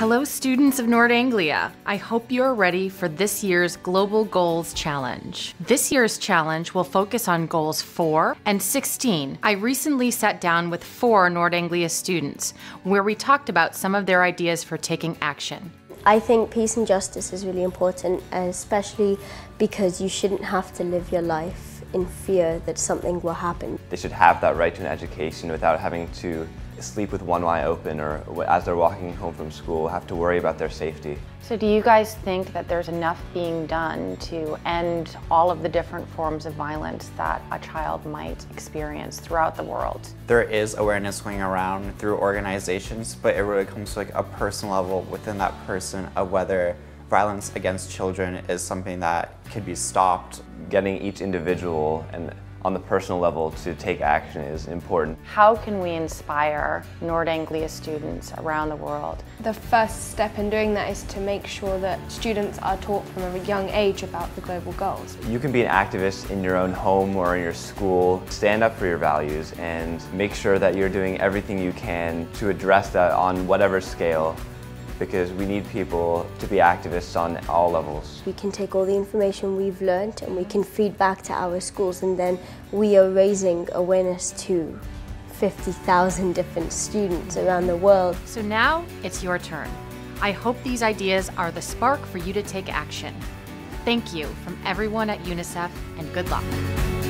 Hello students of North Anglia. I hope you are ready for this year's Global Goals Challenge. This year's challenge will focus on goals 4 and 16. I recently sat down with 4 North Anglia students where we talked about some of their ideas for taking action. I think peace and justice is really important, especially because you shouldn't have to live your life in fear that something will happen. They should have that right to an education without having to sleep with one eye open or as they're walking home from school have to worry about their safety. So do you guys think that there's enough being done to end all of the different forms of violence that a child might experience throughout the world? There is awareness going around through organizations, but it really comes to like a personal level within that person of whether violence against children is something that could be stopped. Getting each individual and on the personal level to take action is important. How can we inspire North Anglia students around the world? The first step in doing that is to make sure that students are taught from a young age about the global goals. You can be an activist in your own home or in your school. Stand up for your values and make sure that you're doing everything you can to address that on whatever scale, because we need people to be activists on all levels. We can take all the information we've learned and we can feed back to our schools, and then we are raising awareness to 50,000 different students around the world. So now it's your turn. I hope these ideas are the spark for you to take action. Thank you from everyone at UNICEF, and good luck.